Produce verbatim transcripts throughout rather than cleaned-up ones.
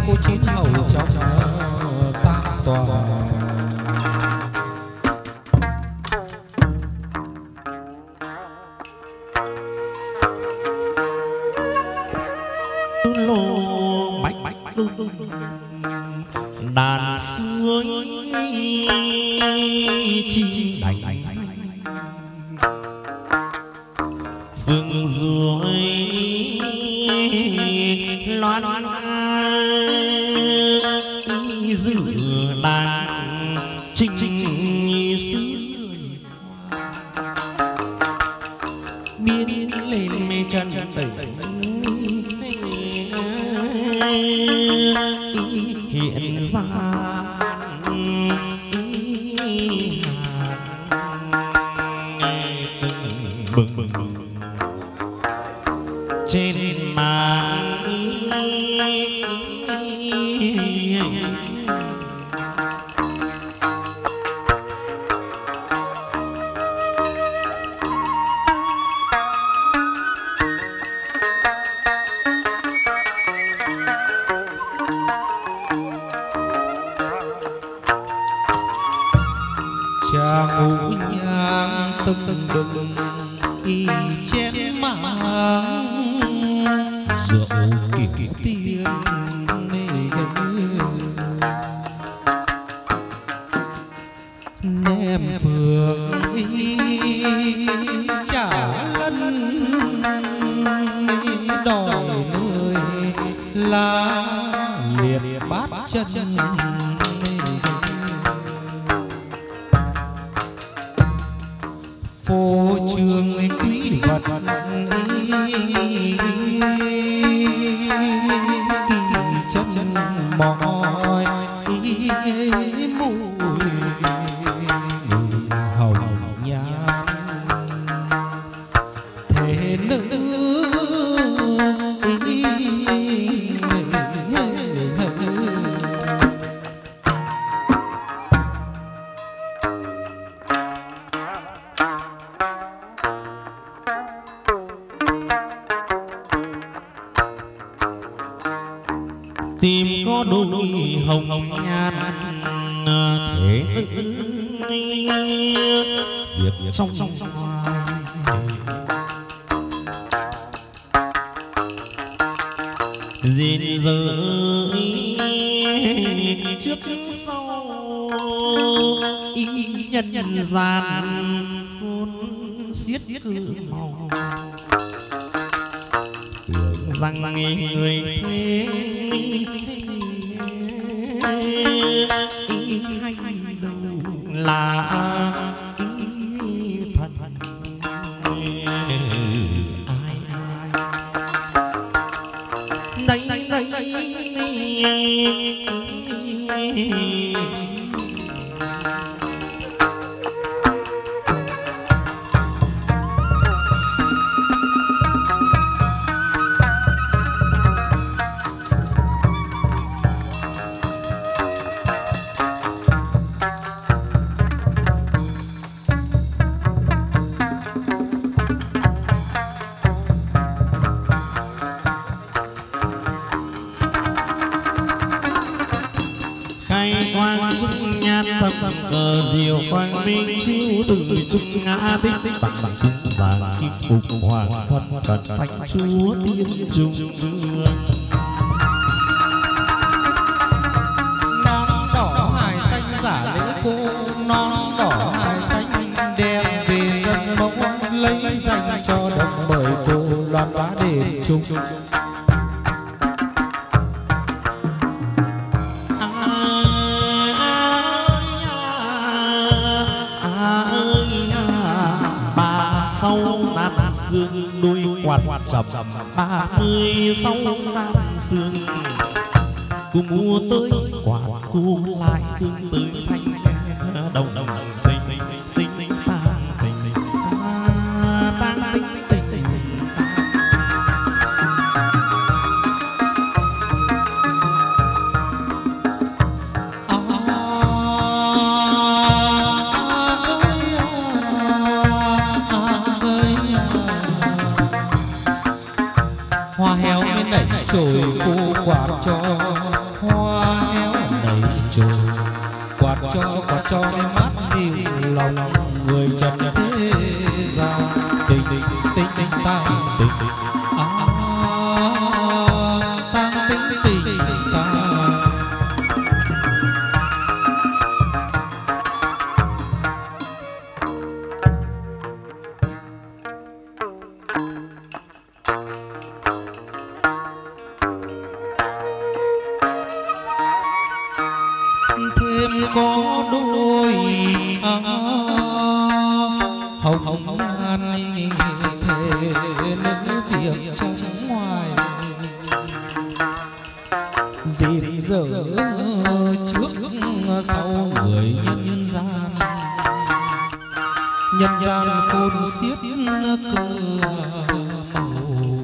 cô chín hầu trong tam tòa. Lô bách bách đàn suối chi đành phương dưới loan y dự đàn trinh trinh xứ biến lên mê chân tử hiện ra bừng bừng trên màn cha ngũ nhang tưng bừng y chén máng rượu kiểu tiên ném phượng y trả lân đòi nơi lá liệt bát chân phô trương quý vật kỳ chân mỏi mùi hồng nhan thế nữ tìm có đôi hồng nhan thế nữ việc trong gìn giữ trước sau y nhân nhân gian hôn xiết cứ màu tưởng rằng người thế ý hay đâu là ý thần ai ai đây đây quang dung nhan thâm thâm cờ diệu quang minh chiếu từ trung ngã tích tích bằng bằng cung giảng kim phục hoàng thân cẩn thánh chúa thiên trung vương non đỏ hài xanh giả lễ cô non đỏ hài xanh đem về dân mẫu lấy danh cho đồng bởi cô loan giá đền trung sau nan sương đôi quạt chậm ba mươi sáu nan sương cô mua tới quạt cô lại thương tới thanh đồng đồng tình tình tình tang tình tang tình tình tình hoa héo mới nảy trồi cô quạt cho hoa héo đầy trời, quạt cho quạt cho cái mát dịu lòng người trần thế gian. Tình tình tình tang tình à, tang tình tình tang. Thêm có đôi à, hồng hồng nhan thế nữ việc trong ngoài, dịp dở trước sau người nhân gian. Nhân gian khôn xiết cơ màu.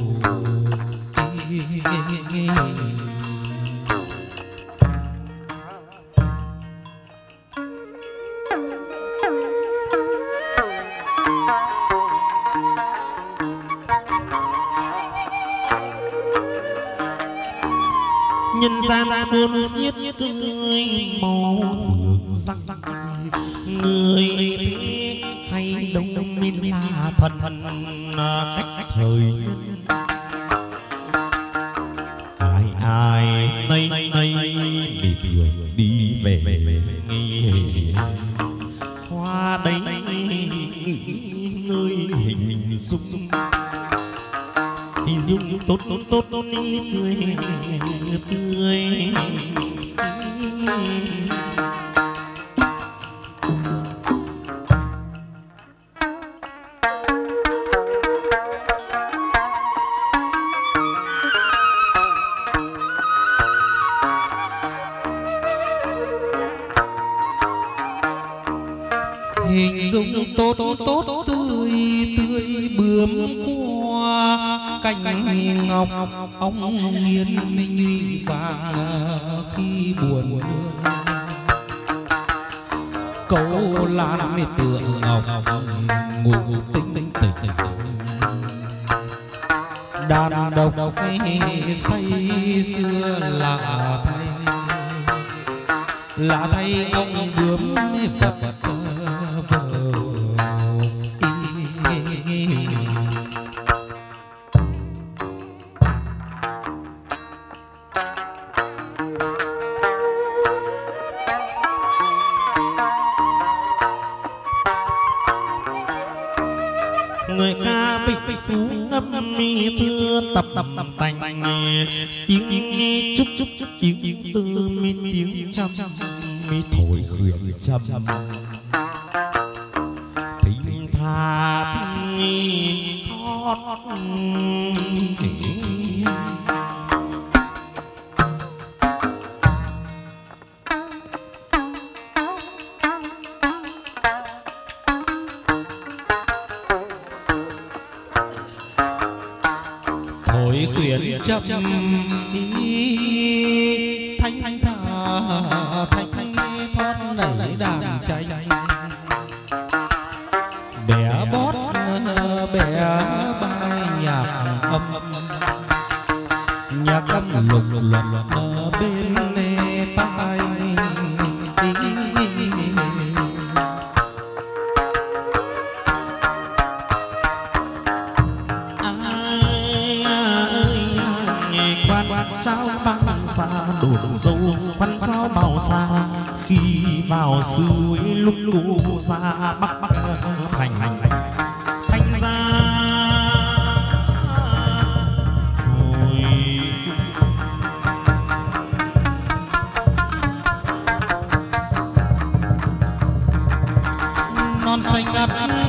Nhân gian khôn xiết cười màu tường răng, người thế hay đông minh là thần khách thời nhân. Ai ai nay nay đi thường đi về nghỉ, qua đây nghỉ ngơi hình dung, hình dung tốt tốt tốt tốt đi tươi tươi. Hình dung tốt tốt tươi tươi bướm qua cành ngọc óng nghiến nhụy vàng khi buồn nương. Câu lan mê tượng ngọc ngủ tinh tinh tỉnh, đàn độc độc say xưa lạ thay, lạ thay ông bướm vật người ca vịnh phú ngâm mi thưa tập tập tành tiếng nghe chúc chúc tiếng tư mi tiếng trăm mi thổi khuyển trăm thinh tha thinh thót. thổi khuyển chậm đi thanh thanh thà thanh thanh thoát nảy đàn tranh, bẻ bót bẻ bài nhạc âm, nhạc âm lục luật bên tai. Trao băng xa đồn dâu quan trao bao xa, khi vào suối lúc cô ra bắc bắc thành thành ra hồi non xanh ngắt